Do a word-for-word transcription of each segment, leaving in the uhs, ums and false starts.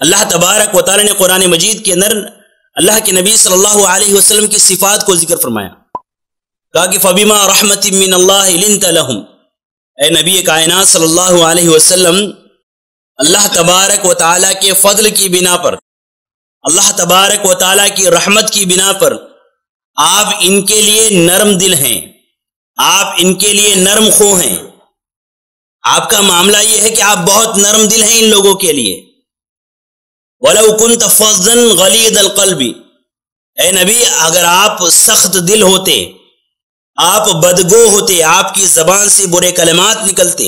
اللہ تبارک و تعالی نے قرآن مجید کے اندر اللہ کے نبی صلی اللہ علیہ وسلم کی صفات کو ذکر فرمایا، کہا کہ فَبِمَا رَحْمَةٍ مِّنَ اللَّهِ لِنْتَ لَهُمْ، اے نبی کائنات صلی اللہ علیہ وسلم، اللہ تبارک و تعالیٰ کے فضل کی بنا پر، اللہ تبارک و تعالیٰ کی رحمت کی بنا پر آپ ان کے لیے نرم دل ہیں، آپ ان کے لیے نرم خو ہیں، آپ کا معاملہ یہ ہے کہ آپ بہت نرم دل ہیں ان لوگوں کے لیے۔ وَلَوْ كُنْتَ فَظًّا غَلِيظَ الْقَلْبِ، اے نبی اگر آپ سخت دل ہوتے، آپ بدگو ہوتے، آپ کی زبان سے برے کلمات نکلتے،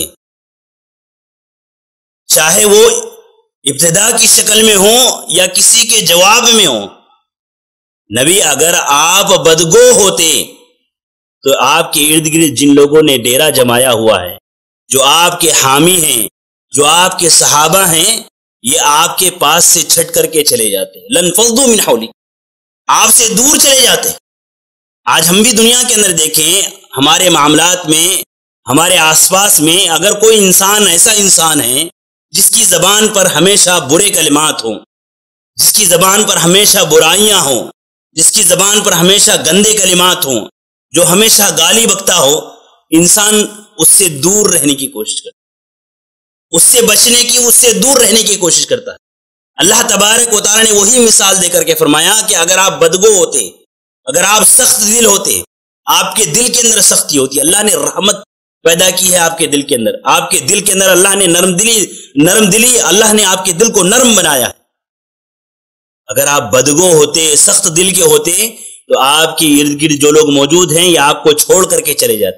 چاہے وہ ابتدا کی شکل میں ہوں یا کسی کے جواب میں ہوں، نبی اگر آپ بدگو ہوتے تو آپ کے ارد گرد جن لوگوں نے ڈیرا جمایا ہوا ہے، جو آپ کے حامی ہیں، جو آپ کے صحابہ ہیں، یہ آپ کے پاس سے چھٹ کر کے چلے جاتے، لَنْفَضُّوا مِنْ حَوْلِكَ، آپ سے دور چلے جاتے۔ آج ہم بھی دنیا کے اندر دیکھیں، ہمارے معاملات میں، ہمارے آس پاس میں اگر کوئی انسان ایسا انسان ہے جس کی زبان پر ہمیشہ برے کلمات ہوں، جس کی زبان پر ہمیشہ برائیاں ہوں، جس کی زبان پر ہمیشہ گندے کلمات ہوں، جو ہمیشہ گالی بکتا ہو، انسان اس سے دور رہنے کی کوشش کرتا ہے، اس سے بچنے کی، اس سے دور رہنے کی کوشش کرتا ہے۔ اللہ تبارک و تعالیٰ نے وہی مثال دے کر کے فرمایا کہ اگر آپ بدگو ہوتے، اگر آپ سخت دل ہوتے، آپ کے دل کے اندر سختی ہوتی، اللہ نے رحمت پیدا کی ہے آپ کے دل کے اندر، آپ کے دل کے اندر اللہ نے نرم دلی نرم دلی اللہ نے آپ کے دل کو نرم بنایا ہے۔ اگر آپ بدگو ہوتے، سخت دل کے ہوتے، تو آپ کے ارد گرد جو لوگ موجود ہیں یہ آپ کو چھوڑ کر کے چلے جاتے۔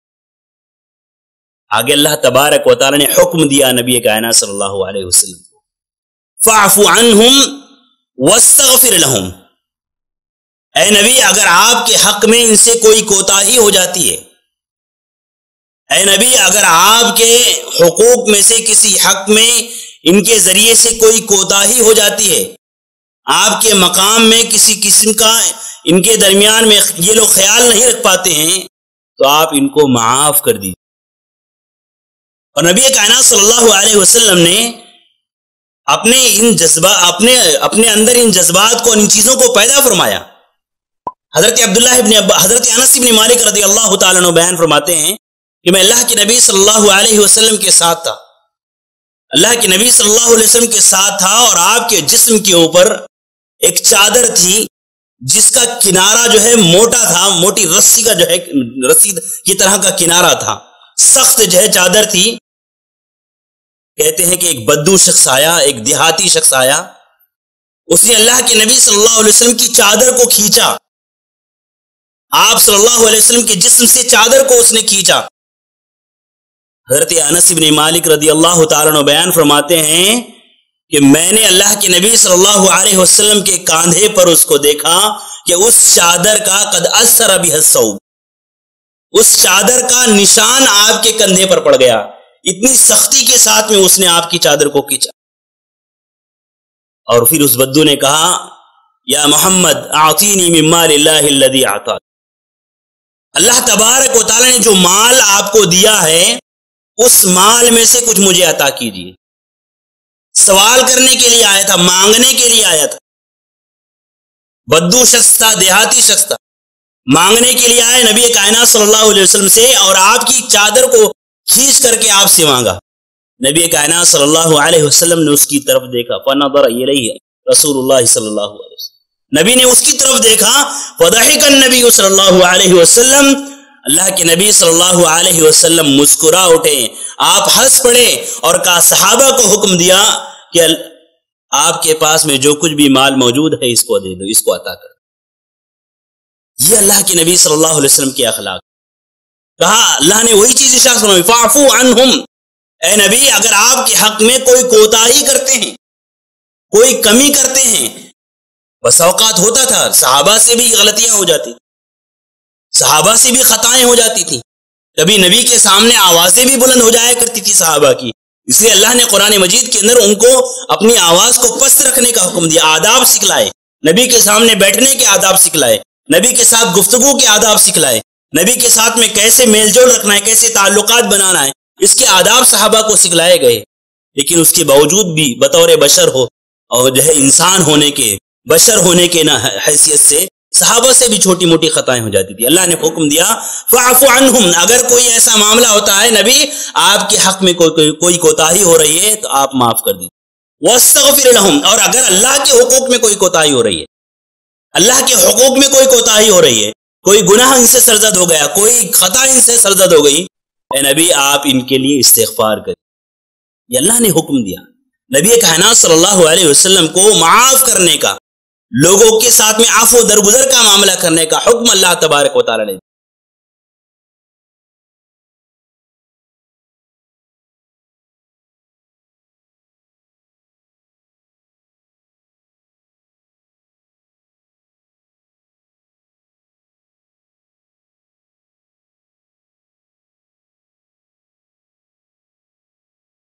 آگے اللہ تبارک و تعالی نے حکم دیا نبی کائنات صلی اللہ علیہ وسلم کو، فَاعْفُ عَنْهُمْ وَاسْتَغْفِرْ لَهُمْ، اے نبی اگر آپ کے حق میں ان سے کوئی کوتاہی ہو جاتی ہے، اے نبی اگر آپ کے حقوق میں سے کسی حق میں ان کے ذریعے سے کوئی کوتاہی ہو جاتی ہے، آپ کے مقام میں کسی قسم کا ان کے درمیان میں یہ لوگ خیال نہیں رکھ پاتے ہیں، تو آپ ان کو معاف کر دیجیے۔ اور نبی کائنات صلی اللہ علیہ وسلم نے اپنے ان جذبات اپنے اپنے اندر ان جذبات کو، ان چیزوں کو پیدا فرمایا۔ حضرت عبداللہ ابن حضرت انس ابن مالک رضی اللہ تعالیٰ عنہ بیان فرماتے ہیں کہ میں اللہ کے نبی صلی اللہ علیہ وسلم کے ساتھ تھا، اللہ کے نبی صلی اللہ علیہ وسلم کے ساتھ تھا اور آپ کے جسم کے اوپر ایک چادر تھی جس کا کنارہ جو ہے موٹا تھا، موٹی رسی کا جو ہے رسی کی طرح کا کنارہ تھا، سخت جو ہے چادر تھی۔ کہتے ہیں کہ ایک بدو شخص آیا، ایک دیہاتی شخص آیا، اس نے اللہ کے نبی صلی اللہ علیہ وسلم کی چادر کو کھینچا، آپ صلی اللہ علیہ وسلم کے جسم سے چادر کو اس نے کھینچا۔ حضرت انس بن مالک رضی اللہ تعالیٰ عنہ بیان فرماتے ہیں کہ میں نے اللہ کے نبی صلی اللہ علیہ وسلم کے کاندھے پر اس کو دیکھا کہ اس چادر کا قد اثر بها الثوب، اس چادر کا نشان آپ کے کندھے پر پڑ گیا، اتنی سختی کے ساتھ میں اس نے آپ کی چادر کو کھینچا۔ اور پھر اس بدو نے کہا، یا محمد اعطینی من مال اللہ الذی اعطاک، اللہ تبارک و تعالی نے جو مال آپ کو دیا ہے اس مال میں سے کچھ مجھے عطا کیجیے۔ سوال کرنے کے لیے آیا تھا، مانگنے کے لیے آیا تھا، بدو شخص تھا، دیہاتی شخص تھا، مانگنے کے لیے آئے نبی کائنات صلی اللہ علیہ وسلم سے، اور آپ کی چادر کو کھینچ کر کے آپ سے مانگا۔ نبی کائنات صلی اللہ علیہ وسلم نے اس کی طرف دیکھا، فنظر الیہ رسول اللہ صلی اللہ علیہ وسلم، نبی نے اس کی طرف دیکھا، فضحک النبی صلی اللہ علیہ وسلم، اللہ کے نبی صلی اللہ علیہ وسلم مسکرا اٹھے، آپ ہنس پڑے اور کہا، صحابہ کو حکم دیا کہ آپ کے پاس میں جو کچھ بھی مال موجود ہے اس کو دے دو، اس کو عطا کر دو۔ یہ اللہ کے نبی صلی اللہ علیہ وسلم کے اخلاق۔ کہا اللہ نے وہی چیز ارشاد فرمائی، فاعفو عنہم، اے نبی اگر آپ کے حق میں کوئی کوتاہی کرتے ہیں، کوئی کمی کرتے ہیں، بس اوقات ہوتا تھا صحابہ سے بھی غلطیاں ہو جاتی، صحابہ سے بھی خطائیں ہو جاتی تھی، کبھی نبی کے سامنے آوازیں بھی بلند ہو جایا کرتی تھی صحابہ کی، اس لیے اللہ نے قرآن مجید کے اندر ان کو اپنی آواز کو پست رکھنے کا حکم دیا، آداب سکھلائے، نبی کے سامنے بیٹھنے کے آداب سکھلائے، نبی کے ساتھ گفتگو کے آداب سکھلائے، نبی کے ساتھ میں کیسے میل جول رکھنا ہے، کیسے تعلقات بنانا ہے، اس کے آداب صحابہ کو سکھلائے گئے۔ لیکن اس کے باوجود بھی بطور بشر ہو، اور جو ہے انسان ہونے کے، بشر ہونے کے نہ حیثیت سے صحابہ سے بھی چھوٹی موٹی خطائیں ہو جاتی تھی. اللہ نے حکم دیا فاعف عنہم، اگر کوئی ایسا معاملہ ہوتا ہے نبی آپ کے حق میں کوئی کوئی, کوئی کوتاہی ہو رہی ہے تو آپ معاف کر دیجیے. واستغفر لہم، اور اگر اللہ کے حقوق میں کوئی کوتاہی ہو رہی ہے، اللہ کے حقوق میں کوئی کوتاہی ہو رہی ہے، کوئی گناہ ان سے سرزد ہو گیا، کوئی خطا ان سے سرزد ہو گئی، اے نبی آپ ان کے لیے استغفار کریں. یہ اللہ نے حکم دیا. نبی کائنات صلی اللہ علیہ وسلم کو معاف کرنے کا، لوگوں کے ساتھ میں عفو درگزر کا معاملہ کرنے کا حکم اللہ تبارک و تعالی نے